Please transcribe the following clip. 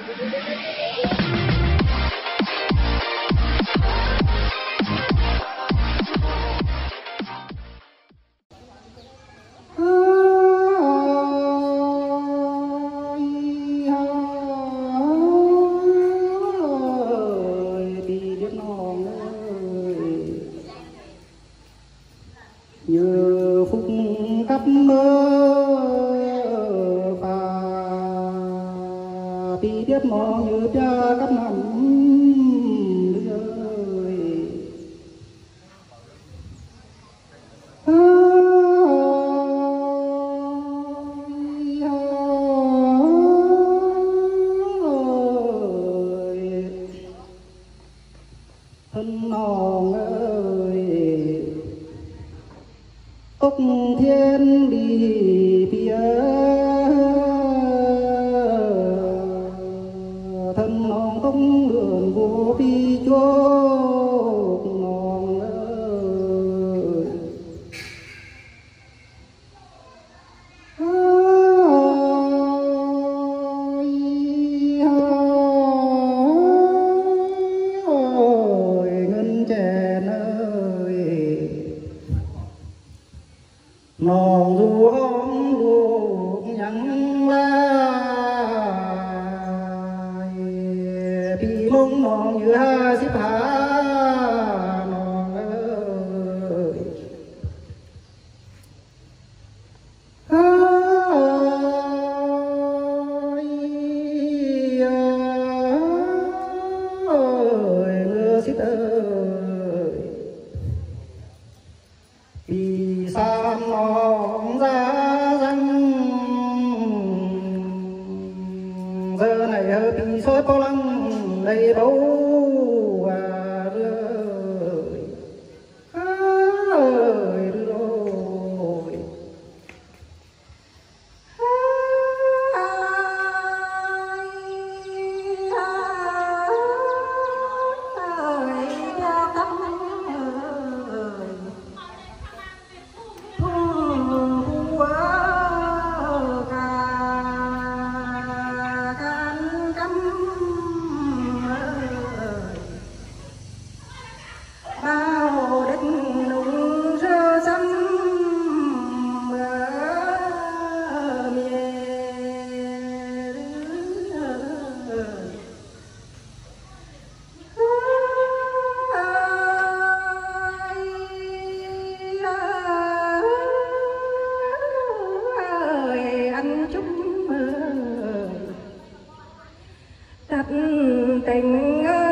như phúc khắp mơ và bi biết mong như cha cắp nằm thân nòng ơi túc thiên đi bia thân nòng tông đường vô bi chốt nòng ơi ngân chèn ơi nòng du ống luộc nhắn lai bị mông nòng như ha xếp hà nòng ơi ơi ngơ xít ơi vì sao nòng ra răng giờ này hơi bị soi bao lăng đầy bầu và rơi ơi rồi bao đất nung rơ xăm anh chúng đặt tình